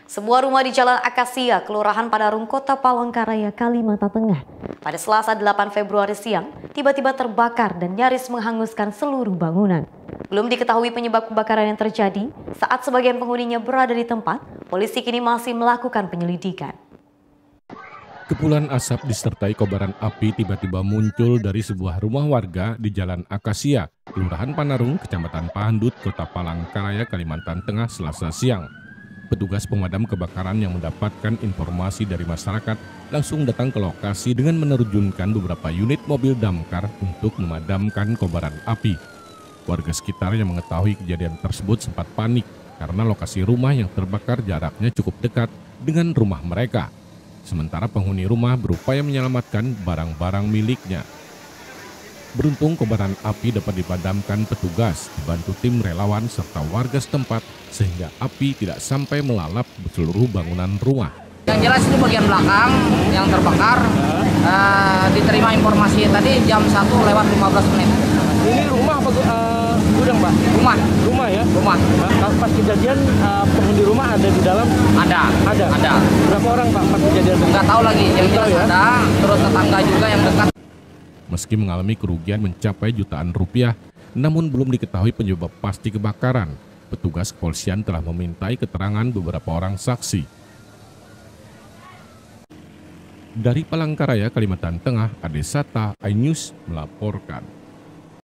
Sebuah rumah di Jalan Akasia, Kelurahan Panarung, Kota Palangkaraya, Kalimantan Tengah, pada Selasa 8 Februari siang, tiba-tiba terbakar dan nyaris menghanguskan seluruh bangunan. Belum diketahui penyebab kebakaran yang terjadi. Saat sebagian penghuninya berada di tempat, polisi kini masih melakukan penyelidikan. Kepulan asap disertai kobaran api tiba-tiba muncul dari sebuah rumah warga di Jalan Akasia, Kelurahan Panarung, Kecamatan Pahandut, Kota Palangkaraya, Kalimantan Tengah, Selasa siang. Petugas pemadam kebakaran yang mendapatkan informasi dari masyarakat langsung datang ke lokasi dengan menerjunkan beberapa unit mobil damkar untuk memadamkan kobaran api. Warga sekitar yang mengetahui kejadian tersebut sempat panik karena lokasi rumah yang terbakar jaraknya cukup dekat dengan rumah mereka. Sementara penghuni rumah berupaya menyelamatkan barang-barang miliknya. Beruntung kobaran api dapat dipadamkan petugas, dibantu tim relawan serta warga setempat sehingga api tidak sampai melalap seluruh bangunan rumah. Yang jelas itu bagian belakang yang terbakar. Diterima informasi tadi jam 1:15. Ini rumah apa gudang, Pak? Rumah ya? Rumah. Pas kejadian penghuni rumah ada di dalam? Ada. Berapa orang, Pak, pas kejadian? Nggak tahu lagi, yang jelas ya? ada. Terus tetangga juga yang dekat. Meski mengalami kerugian mencapai jutaan rupiah, namun belum diketahui penyebab pasti kebakaran. Petugas kepolisian telah memintai keterangan beberapa orang saksi. Dari Palangkaraya, Kalimantan Tengah, Ade Sata, iNews melaporkan.